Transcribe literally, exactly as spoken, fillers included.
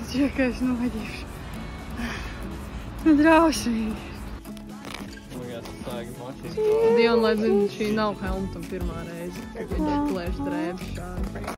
Čekais noģīšu. Drausmīgi. Diana, lai zinu, šī nav Helmutam pirmā reize, kad viņš plēš drēbes šādi.